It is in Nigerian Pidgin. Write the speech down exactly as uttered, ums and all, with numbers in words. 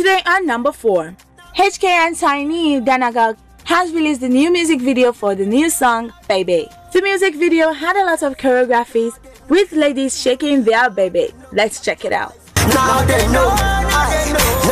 Today on number four, H K and Tiny Danogog has released the new music video for the new song Baby. The music video had a lot of choreographies with ladies shaking their baby. Let's check it out. Now they know, I know.